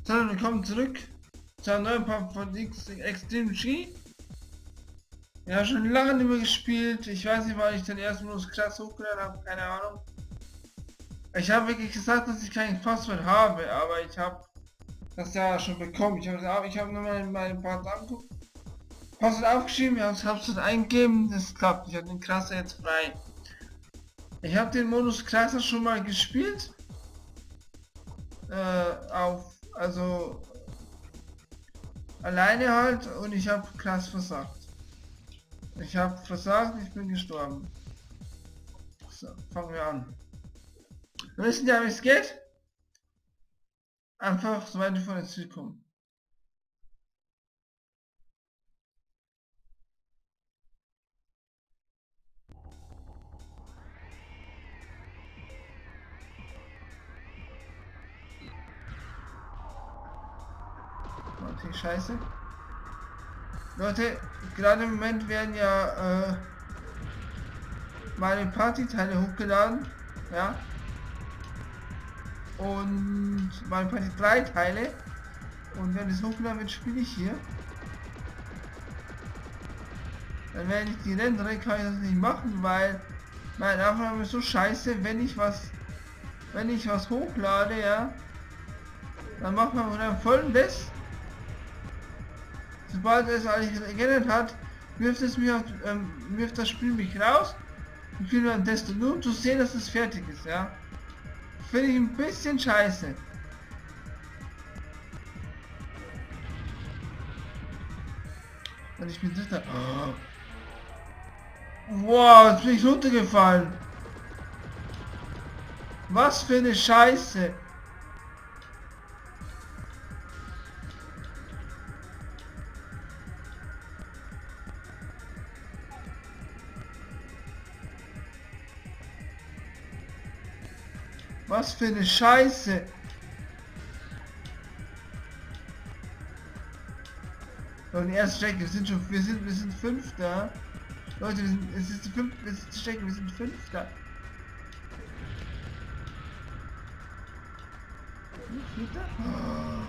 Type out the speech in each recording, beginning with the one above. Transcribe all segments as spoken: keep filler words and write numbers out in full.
So, willkommen zurück zu einem neuen Part von X Extreme G. Ja, schon lange nicht mehr gespielt. Ich weiß nicht, weil ich den ersten Modus krass hochgeladen habe, keine Ahnung. Ich habe wirklich gesagt, dass ich kein Passwort habe, aber ich habe das ja schon bekommen. Ich habe ich habe nur mal meine Part angeguckt, Passwort aufgeschrieben, ich habe es eingegeben, das klappt. Ich habe den Krasser jetzt frei. Ich habe den Modus Krasser schon mal gespielt. Äh, auf, also alleine halt, und ich habe krass versagt. Ich habe versagt, ich bin gestorben. So, fangen wir an. Wir wissen ja, wie es geht. Einfach so weit von ins Ziel kommen. Okay, scheiße. Leute, gerade im Moment werden ja äh, meine Partyteile hochgeladen, ja, und meine Party drei Teile, und wenn es hochgeladen wird, spiele ich hier. Dann werde ich die Rennreihe, kann ich das nicht machen, weil meine Aufnahme ist so scheiße. Wenn ich was, wenn ich was hochlade, ja, dann macht man dann Folgendes. Sobald es alles geändert hat, wirft es mir auf, ähm, wirft das Spiel mich raus und will dann testen, nur um zu sehen, dass es fertig ist, ja. Finde ich ein bisschen scheiße. Und ich bin dritter. Oh. Wow, jetzt bin ich runtergefallen. Was für eine Scheiße. Was für eine Scheiße. Und die erste Strecke, wir sind schon, wir sind, wir sind Fünfter. Leute, wir sind, es ist die fünfte, es ist die Strecke, wir sind Fünfter. Vierter? Oh.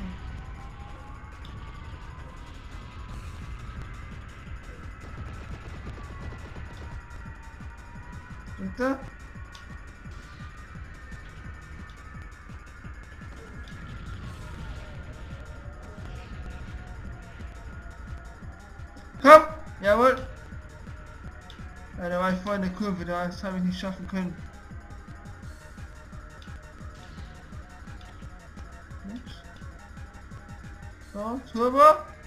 Dritter? Komm! Jawohl! Ja, da war ich vorhin in der Kurve, da das habe ich nicht schaffen können. So, Turbo.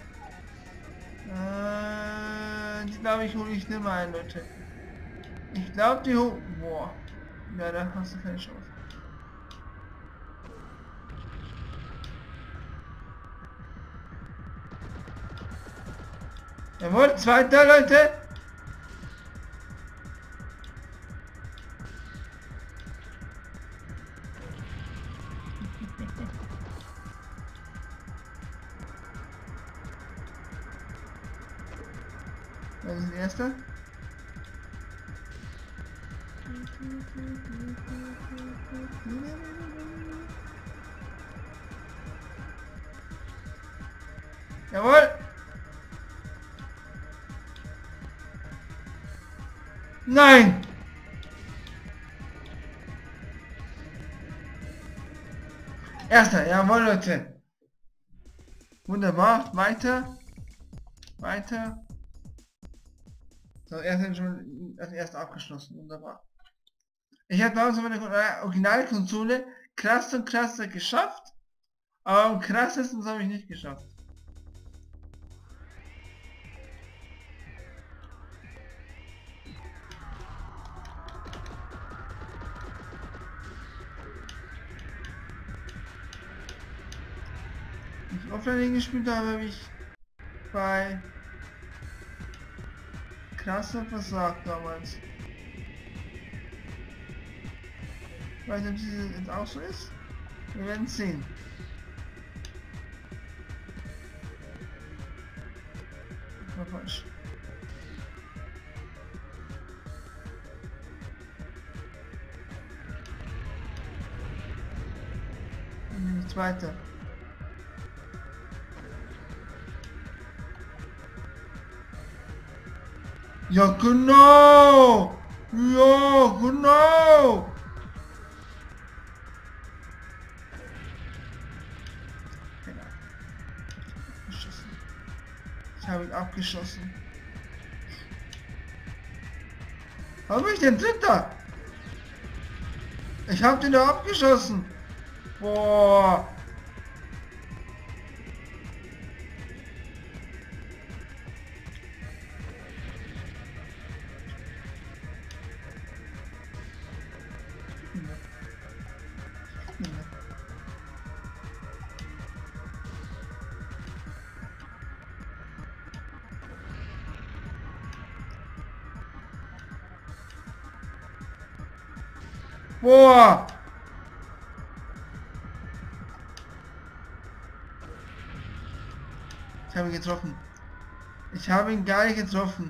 Äh, die glaube ich hole ich nicht mehr ein, Leute. Ich glaube die hoch. Boah. Ja, da hast du keine Chance. Jawohl, zweiter, Leute. Das ist der erste. Jawohl. Nein. Erster, jawohl, Leute. Wunderbar. Weiter. Weiter. So, er ist schon als erster abgeschlossen. Wunderbar. Ich habe damals meine Originalkonsole krass und krasser geschafft, aber am krassesten habe ich nicht geschafft. Wenn ich offline gespielt habe, habe ich bei krasser versagt damals. Ich weiß nicht, ob es jetzt auch so ist. Wir werden sehen. Das war falsch. Zweiter. Ja, genau! Ja, genau! Genau. Abgeschossen. Ich habe ihn abgeschossen. Hab ich den Dritter? Ich hab den da abgeschossen. Boah. Boah. Ich habe ihn getroffen. Ich habe ihn gar nicht getroffen.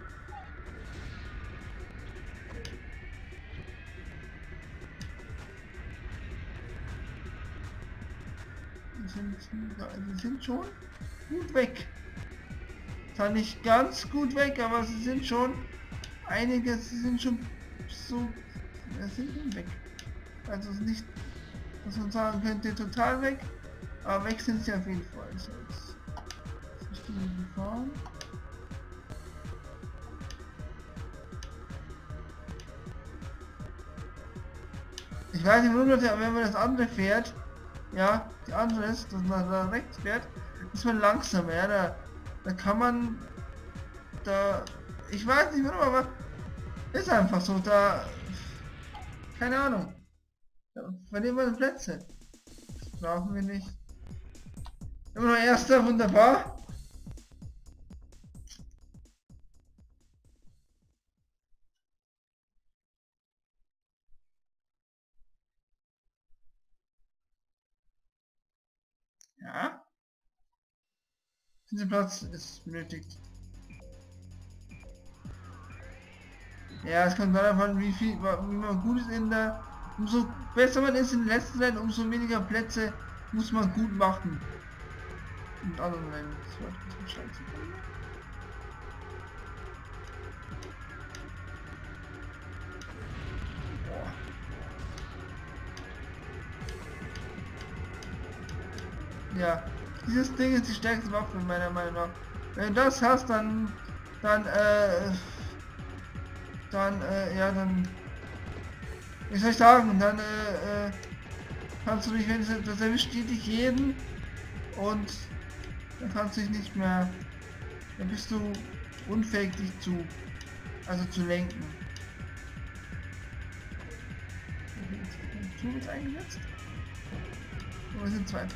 Die sind, die sind schon gut weg. Zwar nicht ganz gut weg, aber sie sind schon einige, sie sind schon so, sie sind schon weg. Also nicht, was man sagen könnte, total weg, aber weg sind sie auf jeden Fall. So, jetzt verstehe die Gefahren. Ich weiß nicht, warum das, wenn man das andere fährt, ja, die andere ist, dass man da rechts fährt, ist man langsamer, ja, da, da kann man, da, ich weiß nicht warum, aber ist einfach so, da, keine Ahnung, da verlieren wir die Plätze, das brauchen wir nicht. Immer noch Erster, wunderbar. Ja. Dieser Platz ist benötigt. Ja, es kommt davon, wie viel, wie man gut ist in der, umso besser man ist in den letzten Rennen, umso weniger Plätze muss man gut machen. Und anderen Rennen. Das war ein bisschen scheiße. Ja, dieses Ding ist die stärkste Waffe meiner Meinung nach. Wenn du das hast, dann, dann, äh, dann, äh, ja, dann, wie soll ich sagen, dann, äh, äh kannst du dich, wenn du das erwischt, dich jeden und dann kannst du dich nicht mehr, dann bist du unfähig, dich zu, also zu lenken. Tool ist eingesetzt? Oder sind Zweiter?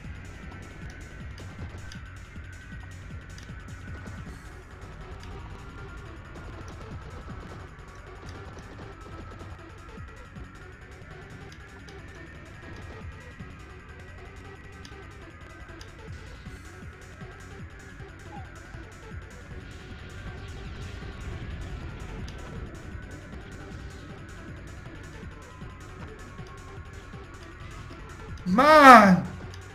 Mann!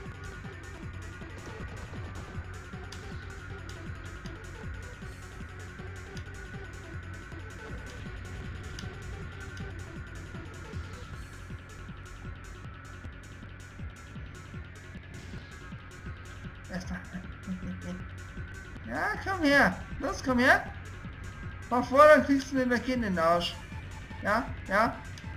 Erstmal. Ja, komm her. Los, komm her. Mach vor, dann kriegst du den Kind in den Arsch. Ja, ja.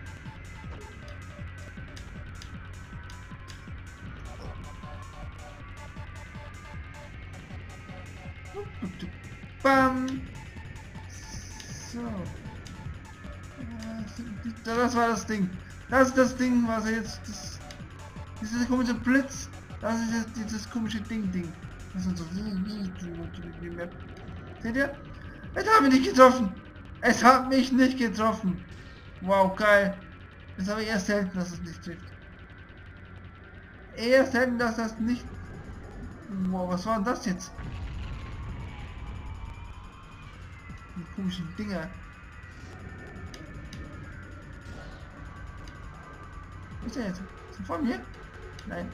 Bam. So. Das war das Ding. Das ist das Ding, was jetzt... Das, dieses komische Blitz. Das ist jetzt dieses komische Ding-Ding. Das sind so... Seht ihr? Es hat mich nicht getroffen. Es hat mich nicht getroffen. Wow, geil. Das habe ich erst selten, dass es nicht trifft. Erst selten, dass das nicht... Wow, was war denn das jetzt? Die komischen Dinger. Was ist der jetzt? Ist der vor mir? Nein.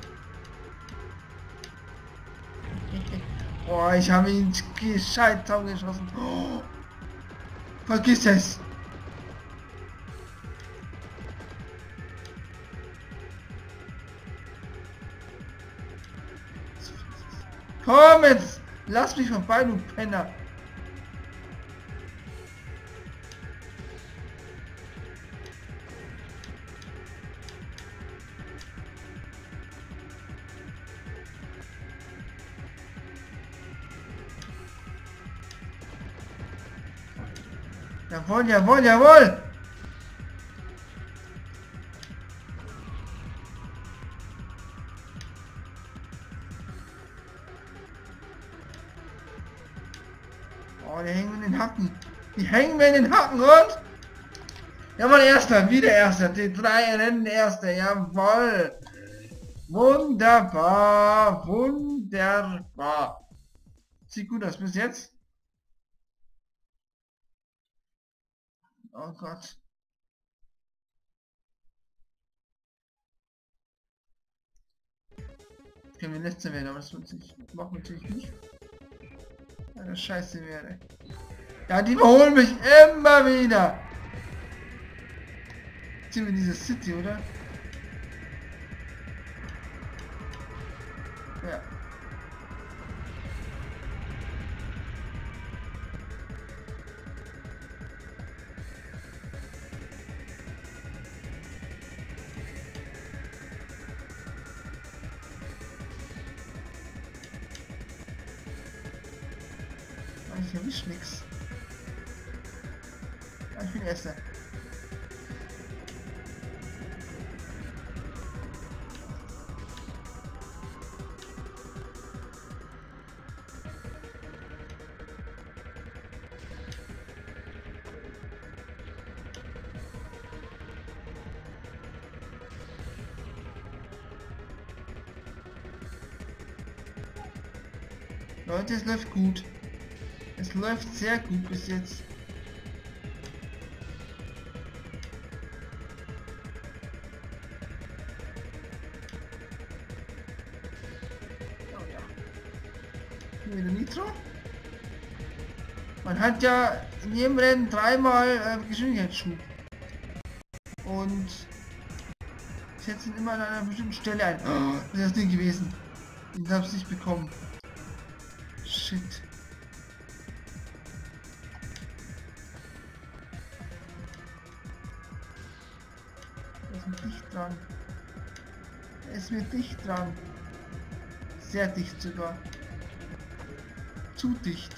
Boah, ich habe ihn gescheit geschossen. Oh. Vergiss es. Komm jetzt! Lass mich vorbei, du Penner! Jawohl, jawohl, jawohl! Oh, die hängen mir in den Hacken. Die hängen mir in den Hacken und... Jawohl, Erster, wieder Erster. Die drei Rennen Erster, jawohl. Wunderbar, wunderbar. Sieht gut aus bis jetzt. Oh Gott. Können wir letzter werden, aber das wird sich machen wir natürlich nicht. Weil das scheiße wäre. Ja, die überholen mich immer wieder. Ziehen wir diese City, oder? Ja. Ich erwisch nix. Ja, ich bin Erster. Leute, es läuft gut. Es läuft sehr gut bis jetzt. Oh ja. Hier wieder Nitro. Man hat ja in jedem Rennen dreimal äh, Geschwindigkeitsschub. Und setzen immer an einer bestimmten Stelle ein. Oh, das ist das Ding gewesen. Ich hab's nicht bekommen. Shit. Er ist mit dicht dran. Er ist mit dicht dran. Sehr dicht sogar. Zu dicht.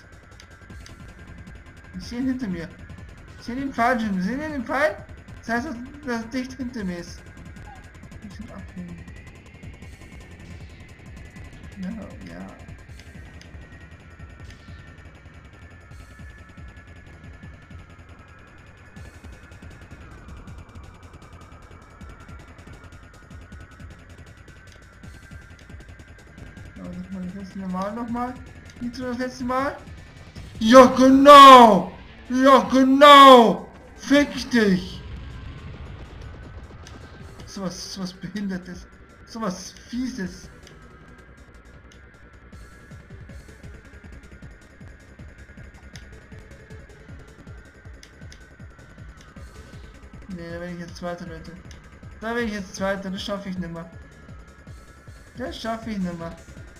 Ich sehe ihn hinter mir. Ich sehe den Pfeil schon. Sehen Sie den Pfeil? Das heißt, dass er dicht hinter mir ist. Ich muss abhängen. Ja, ja. Nochmal das letzte Mal nochmal. Nitro das letzte Mal. Ja genau! Ja genau! Fick dich! Sowas, sowas Behindertes. Sowas Fieses. Nee, da bin ich jetzt Zweiter, Leute. Da bin ich jetzt Zweiter, das schaffe ich nicht mehr. Das schaffe ich nicht mehr.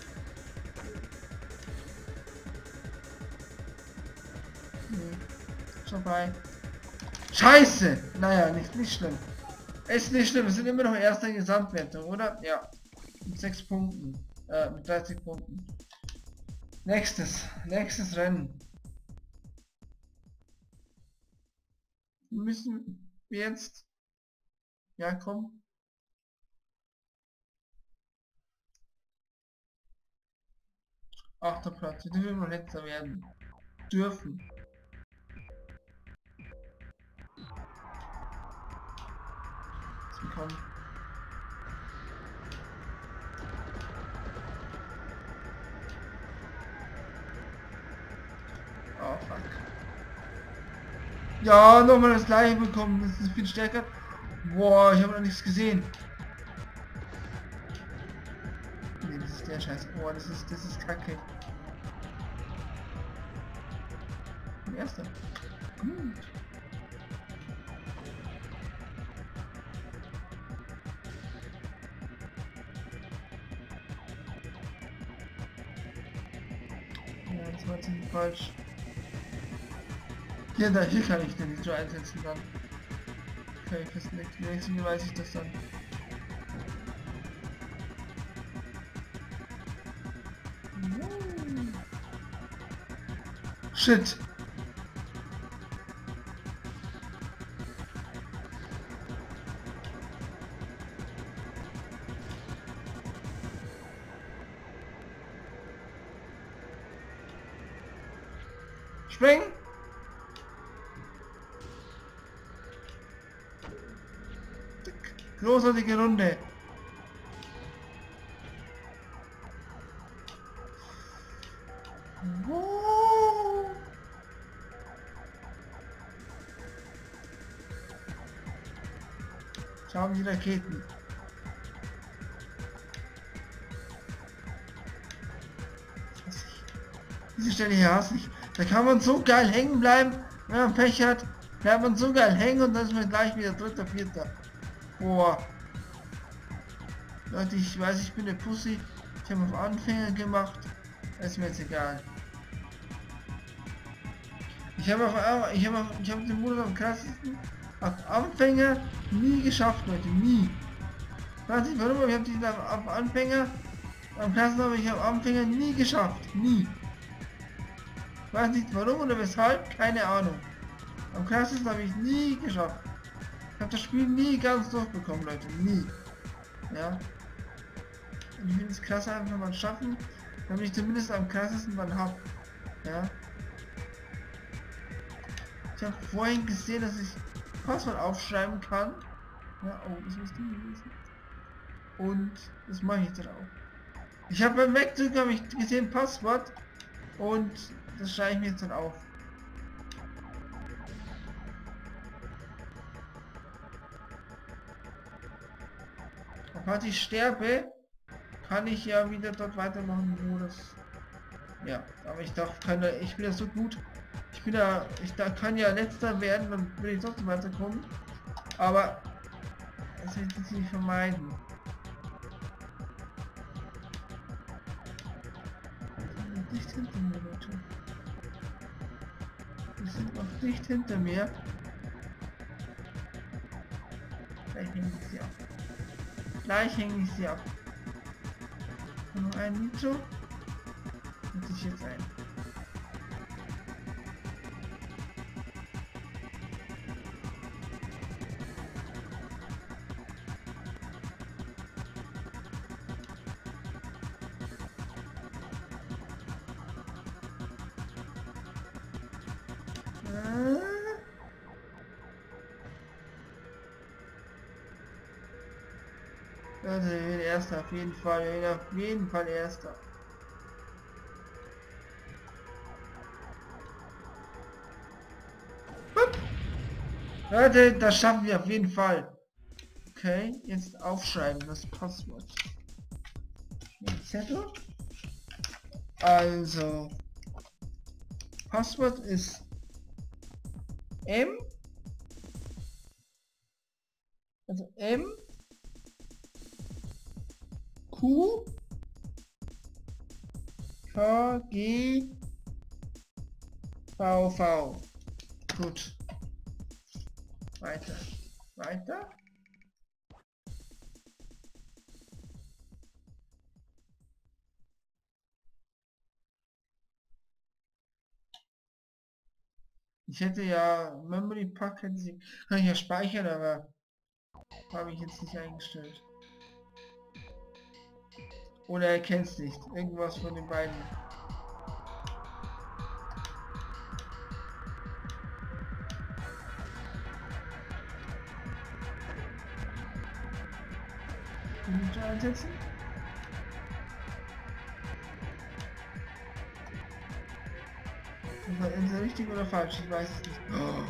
Nee. Vorbei. Scheiße! Naja, nicht, nicht schlimm. Ist nicht schlimm, wir sind immer noch erster in Gesamtwertung, oder? Ja. Mit sechs Punkten. Äh, mit dreißig Punkten. Nächstes. Nächstes Rennen. Müssen wir jetzt... Ja, komm. Achter Platz. Wir dürfen noch letzter werden. Dürfen. Komm. Oh fuck. Ja, nochmal das gleiche bekommen. Das ist viel stärker. Boah, ich habe noch nichts gesehen. Nee, das ist der Scheiß. Boah, das ist das ist kacke. Erster. Hm. Ja, das war ziemlich falsch. Hier, da, hier kann ich den Nitro einsetzen dann. Okay, fürs nächste Mal weiß ich das dann. Shit! Springen! Großartige Runde! Wow. Schauen die Raketen. Diese Stelle hier hasse ich. Da kann man so geil hängen bleiben, wenn man Pech hat. Bleibt man so geil hängen und dann ist man gleich wieder dritter, vierter. Boah. Leute, ich weiß, ich bin eine Pussy. Ich habe auf Anfänger gemacht. Ist mir jetzt egal. Ich habe auf, ich habe ich habe den Modus am krassesten auf Anfänger nie geschafft, Leute, nie. Ich weiß nicht warum, aber ich habe diesen auf, auf Anfänger am krassesten, aber ich habe Anfänger nie geschafft, nie. Ich weiß nicht warum oder weshalb, keine Ahnung. Am krassesten habe ich nie geschafft. Ich habe das Spiel nie ganz durchbekommen, Leute, nie. Ja. Und ich finde es krass, einfach mal schaffen, damit ich zumindest am krassesten dann habe. Ja. Ich habe vorhin gesehen, dass ich Passwort aufschreiben kann. Ja, oh, das muss die gewesen. Und das mache ich jetzt auch. Ich habe beim Wegzug habe ich gesehen Passwort und das schreibe ich mir jetzt dann auf. Und falls ich sterbe, kann ich ja wieder dort weitermachen, wo das. Ja, aber ich darf keine. Ich bin ja so gut. Ich bin ja. Ich da kann ja letzter werden, dann will ich trotzdem weiterkommen. Aber das will ich jetzt nicht vermeiden. Nicht hinter mir, Leute. Die sind noch nicht hinter mir. Gleich hänge ich sie ab. Gleich hänge ich sie ab. Und noch ein Nitro. Und ich jetzt ein. Also wir werden Erster, auf jeden Fall, wir werden auf jeden Fall Erster. Hup. Leute, das schaffen wir auf jeden Fall. Okay, jetzt aufschreiben, das Passwort. Zettel. Also, Passwort ist M, also M, Q, K, G, V, V. Gut. Weiter. Weiter. Ich hätte ja Memory Pack, hätte sie, kann ich ja speichern, aber habe ich jetzt nicht eingestellt. Oder er kennt es nicht. Irgendwas von den beiden. Nitro einsetzen. Ist das richtig oder falsch? Ich weiß es nicht. Oh.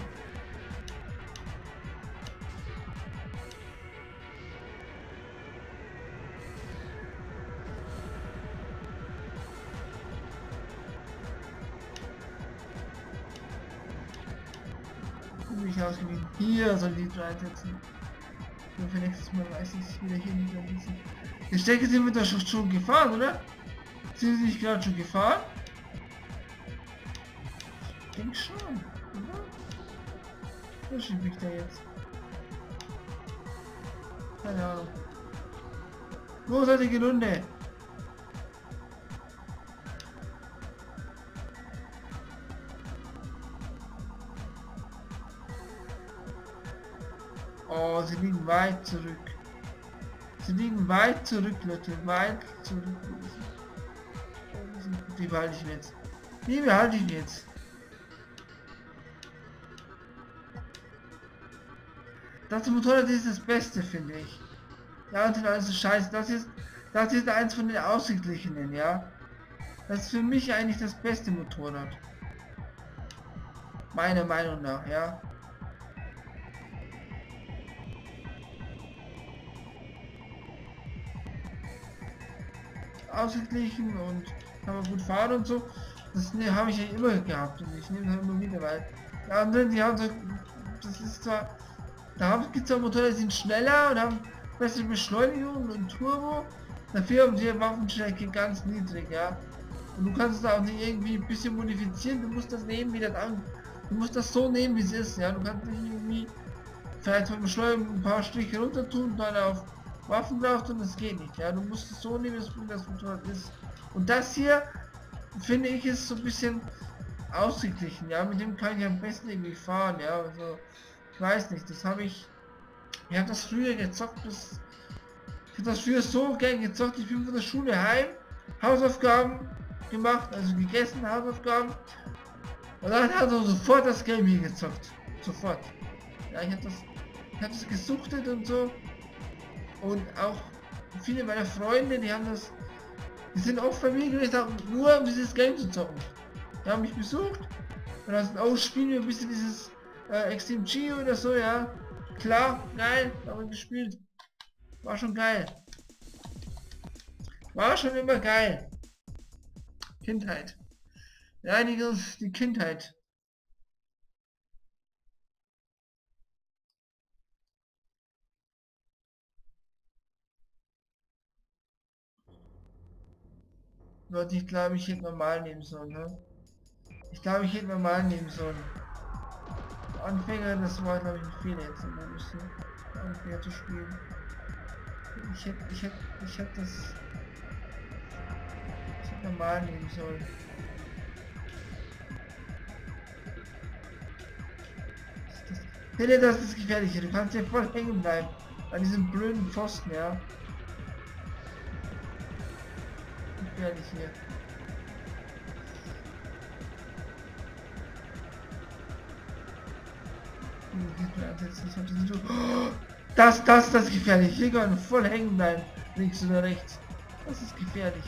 mich ausgewiesen. Hier soll die Nitro einsetzen. Und für nächstes Mal weiß ich es wieder hier nicht mehr wissen. Die Strecke sind wir doch schon, schon gefahren, oder? Sind sie nicht gerade schon gefahren? Ich denke schon, oder? Wo schiebe ich da jetzt? Keine Ahnung. Großartige Runde. Oh, sie liegen weit zurück. Sie liegen weit zurück, Leute. Weit zurück. Die behalte ich mir jetzt. Die behalte ich mir jetzt. Das Motorrad ist das Beste, finde ich. Ja, und alles ist scheiße. Das ist, das ist eins von den ausgeglichenen, ja. Das ist für mich eigentlich das beste Motorrad. Meiner Meinung nach, ja. Ausgeglichen und kann man gut fahren und so. Das ne, habe ich ja immer gehabt und ich nehme das immer wieder, weil die anderen, die haben so, das ist zwar, da gibt es zwar Motorräder, die sind schneller und haben bessere Beschleunigung und Turbo, dafür haben die Waffenstärke ganz niedrig, ja. Und du kannst es auch nicht irgendwie ein bisschen modifizieren, du musst das nehmen, wie das an, du musst das so nehmen, wie es ist, ja. Du kannst nicht irgendwie vielleicht vom Beschleunigung ein paar Striche runter tun, dann auf Waffen braucht und das geht nicht, ja. Du musst es so nehmen, wie das Motorrad ist. Und das hier, finde ich, ist so ein bisschen ausgeglichen, ja. Mit dem kann ich am besten irgendwie fahren, ja. Also, ich weiß nicht, das habe ich, ich habe das früher gezockt, bis, ich habe das früher so gern gezockt, ich bin von der Schule heim, Hausaufgaben gemacht, also gegessen, Hausaufgaben, und dann hat er sofort das Game hier gezockt, sofort. Ja, ich habe das, ich habe das gesuchtet und so. Und auch viele meiner Freunde, die haben das, die sind auch bei mir gewesen, nur um dieses Game zu zocken. Die haben mich besucht und dann sind auch spielen wir ein bisschen dieses äh, Extreme G oder so, ja. Klar, geil, haben wir gespielt. War schon geil. War schon immer geil. Kindheit. Einiges die Kindheit. Leute, ich glaube, ich hätte normal nehmen sollen, ne? Ich glaube, ich hätte normal nehmen sollen. Anfänger, das war, glaube ich, ein Fehler jetzt im Modus, ne? Anfänger zu spielen. Ich hätte, ich hätte, ich hätte das... Ich hätte normal nehmen sollen. Das ist gefährlich, du kannst ja voll hängen bleiben. An diesem blöden Pfosten, ja. Gefährlich hier. Das, das, das ist gefährlich. Hier kann voll hängen bleiben. Links oder rechts. Das ist gefährlich.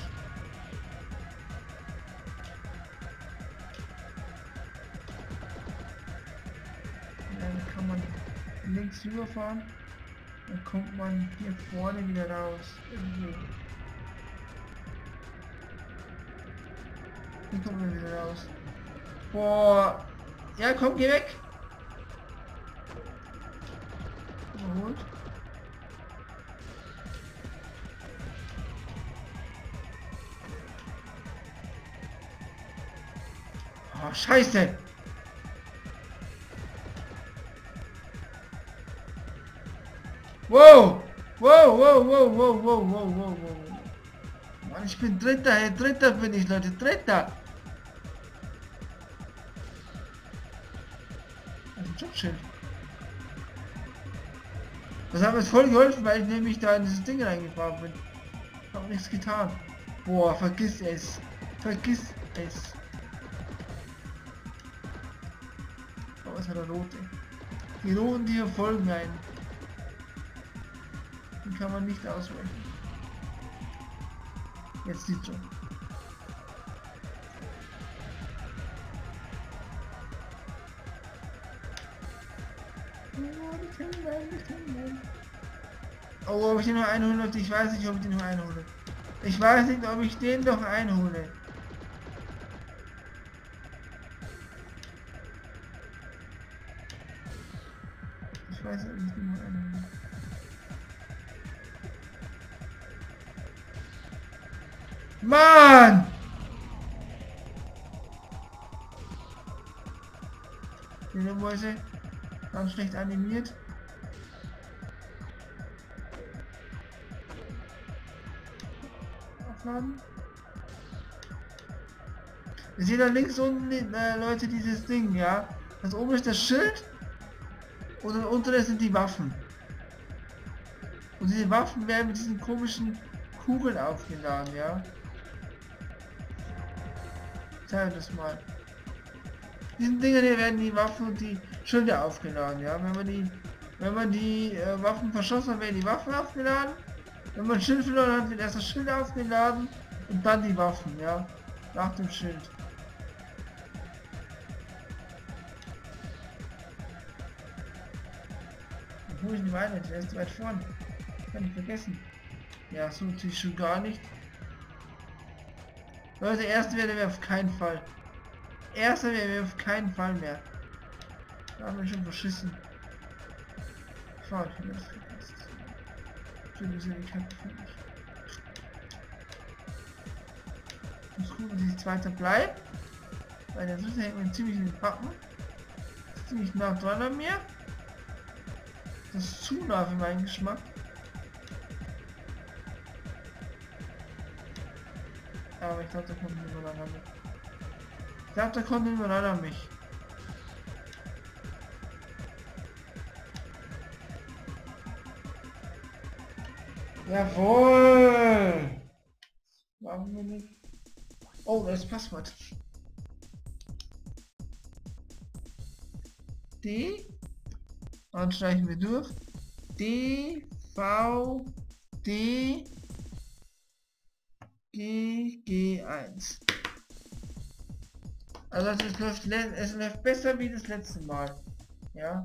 Dann kann man links rüberfahren. Dann kommt man hier vorne wieder raus. Irgendwie. Hier kommen wir wieder raus. Boah. Ja, komm, geh weg. Überholt. Oh, scheiße. Wow. Wow, wow, wow, wow, wow, wow, wow, wow. Mann, ich bin Dritter, hey, Dritter bin ich, Leute, Dritter. Ein Jobschild. Das hat mir voll geholfen, weil ich nämlich da in dieses Ding reingefahren bin. Hab nichts getan. Boah, vergiss es. Vergiss es. Oh, was hat der Rote? Die Roten, die verfolgen einen. Die kann man nicht ausweichen. Jetzt sieht schon. Oh, ob ich den noch einhole? Ich weiß nicht, ob ich den noch einhole. Ich weiß nicht, ob ich den noch einhole. Ich weiß nicht mehr. Mann! Die Mäuse ganz schlecht animiert. Aufladen. Ihr seht da links unten, äh, Leute, dieses Ding, ja? Das oben ist das Schild und dann unten sind die Waffen. Und diese Waffen werden mit diesen komischen Kugeln aufgeladen, ja? Ich zeige das mal. Diesen Dingen hier werden die Waffen und die Schilder aufgeladen, ja? Wenn man die, wenn man die äh, Waffen verschossen hat, werden die Waffen aufgeladen. Wenn man Schild verloren hat, wird erst das Schild aufgeladen und dann die Waffen, ja? Nach dem Schild. Wo ist die Weine? Der ist weit vorn. Kann ich vergessen. Ja, so natürlich schon gar nicht. Leute, erste werden wir auf keinen Fall. Erster werden wir auf keinen Fall mehr. Da haben wir schon verschissen. Schau, ich habe das vergessen. Schön, dass ihr die Kacke finde ich. Ich muss gucken, dass ich zweiter bleibe. Weil der dritte hängt mir ziemlich in den Pappen. Ist ziemlich nah dran an mir. Das ist zu nah für meinen Geschmack. Aber ich glaube, da kommt niemand an mich. Ich glaube, da kommt niemand an mich. Jawohl! Warum wir nicht? Oh, das Passwort. D. Dann streichen wir durch. D, V, D, G, G eins. Also es läuft, es läuft besser wie das letzte Mal. Ja.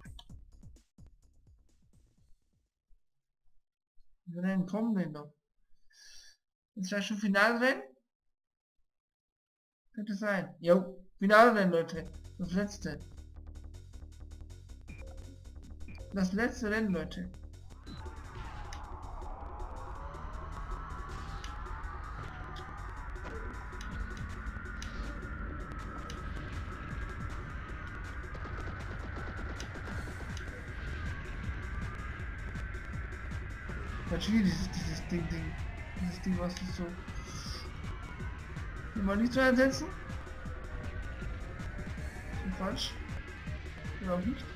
Wie Rennen kommen denn noch? Ist das schon Finalrennen? Könnte sein. Jo, Finalrennen, Leute. Das letzte. Das letzte Rennen, Leute. Natürlich dieses, dieses Ding, Ding. Dieses Ding, was ist so. Mal nicht zu einsetzen. So falsch. Oder auch nicht.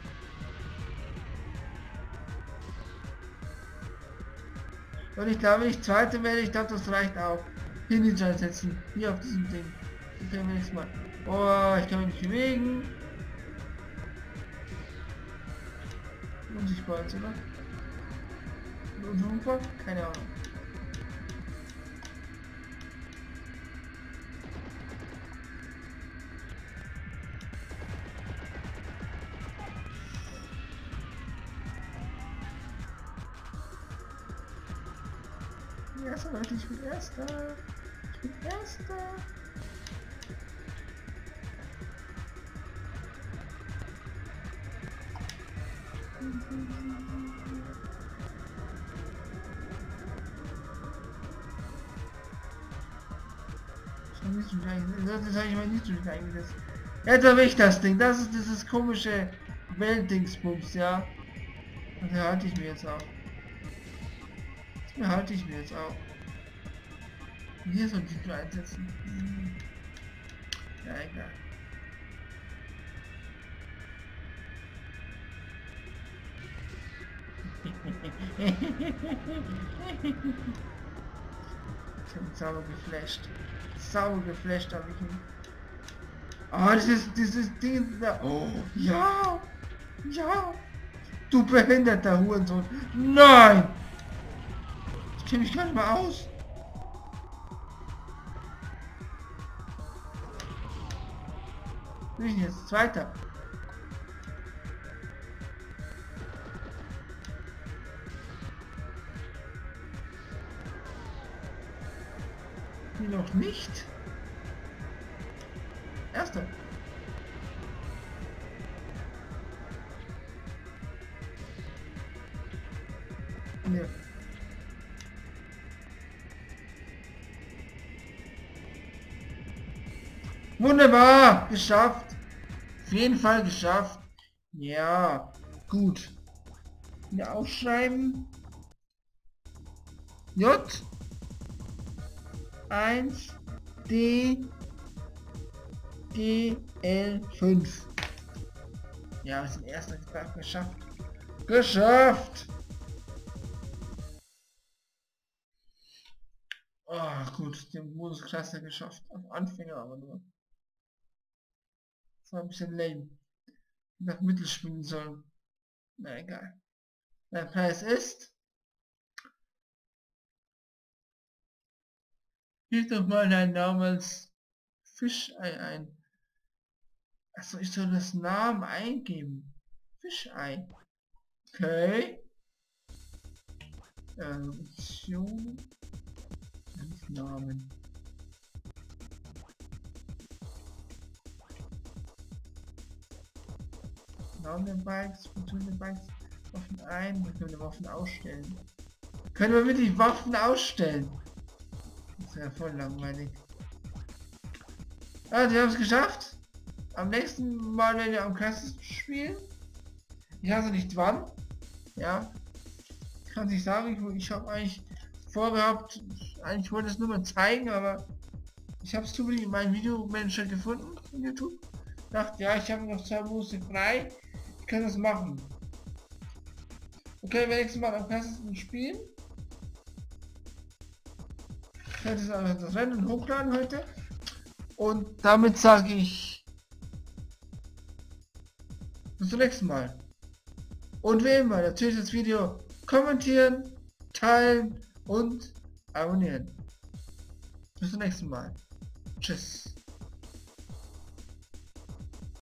Und ich glaube, wenn ich zweite werde, ich glaube, das reicht auch. Hier nicht einsetzen. Hier auf diesem Ding. Das können wir nächstes Mal. Oh, ich kann mich nicht bewegen. Unsichtbar jetzt, oder? Unsichtbar? Keine Ahnung. Erster, Leute, ich bin Erster. Ich bin Erster. Das habe ich mal nicht so eingesetzt. Jetzt habe ich das Ding. Das ist dieses komische Weltdingsbums, ja. Das behalte ich mir jetzt auch. Das behalte ich mir jetzt auch. Und hier soll ich nur einsetzen. Hm. Ja, egal. Ich habe ihn sauber geflasht. Sauber geflasht habe ich ihn. Ah, oh, das ist dieses Ding da. Oh, ja! Ja! Du behinderter Hurensohn! Nein! Ich kenne mich gar nicht mal aus. Bin ich jetzt Zweiter? Noch nicht. Erster. hier. Wunderbar, geschafft. Auf jeden Fall geschafft. Ja, gut. Wieder aufschreiben. J eins D G L fünf. Ja, wir sind erster geschafft. Geschafft! Oh, gut, den Bonusklasse geschafft. Auf Anfänger aber nur. Das war ein bisschen lame. Nach Mittel spielen sollen. Na egal. Der Preis ist. Gib doch mal dein namens Fischei ein. Achso, ich soll das Namen eingeben. Fischei. Okay. Ähm, Option. Namen. Namen der Bikes, Funktion der Bikes, Waffen ein, wir können Waffen ausstellen. Können wir wirklich Waffen ausstellen? Das ist ja voll langweilig. Ah, wir haben es geschafft. Am nächsten Mal werden wir am krassesten spielen. Ich weiß nicht wann. Ja. Ich kann nicht sagen, ich, ich habe eigentlich vorgehabt, eigentlich wollte es nur mal zeigen, aber ich habe es zufällig in meinem Videomanager gefunden in YouTube. Dachte, ja, ich habe noch zwei Monate frei, ich kann das machen. Okay, nächstes Mal am krassesten spielen. Ich werde jetzt das Rennen hochladen heute. Und damit sage ich bis zum nächsten Mal. Und wie immer, natürlich das Video kommentieren, teilen und abonnieren. Bis zum nächsten Mal. Tschüss.